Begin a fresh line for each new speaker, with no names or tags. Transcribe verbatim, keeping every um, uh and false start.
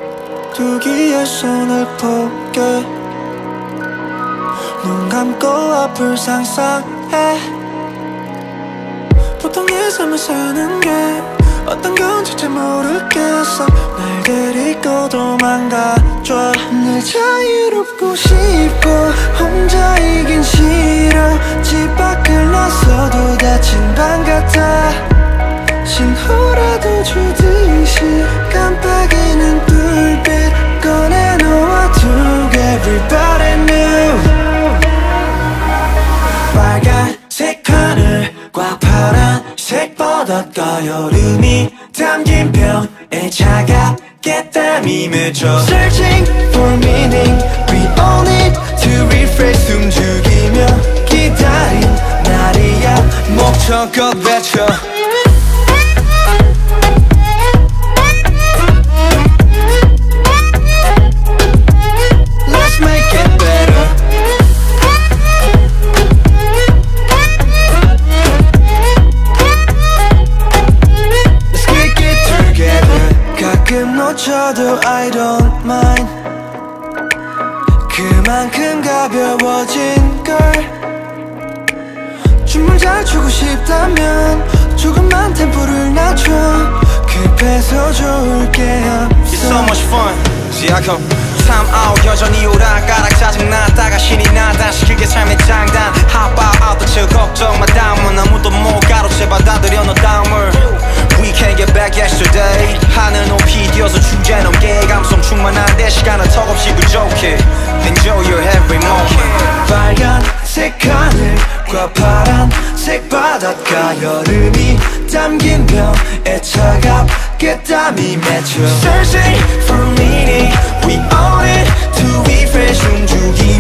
두기에 손을 포개 눈 감고 앞을 상상해 보통의 삶을 사는 게 어떤 건지 잘 모르겠어 날 데리고 도망가줘 늘 자유롭고 싶고 혼자이긴 싫어 집 밖을 나서도 닫힌 방 같아 신호라도 주듯이 깜빡이는 불빛 꺼내놓아두게 Everybody knew 빨간색 하늘과 파란색 바닷가 여름이 담긴 병에 차갑게 땀이 맺혀 Searching for meaning We all need to refresh 숨죽이며 기다린 날이야 목적껏 외쳐 Let's make it better Let's kick it together 가끔 놓쳐도 I don't mind 그만큼 가벼워진 걸 춤을 잘 추고 싶다면 조금만 템포를 낮춰 급해서 좋을 게 없어
It's so much fun 지하컴 time out 여전히 오락가락 짜증났다가 신이 나 다시 그게 삶의 장단 Hop out out the chill 걱정 마 다음은 아무도 못 가로채 받아들여 너 다음을 We can't get back yesterday 하늘 높이 뛰어서 주제 넘게 감성 충만한데 시간은 턱없이 부족해 Enjoy your every moment
빨간색 하늘과 파란색 바닷가 여름이 담긴 병에 차갑게 땀이 맺혀 Searching for meaning We own it to refresh 움직이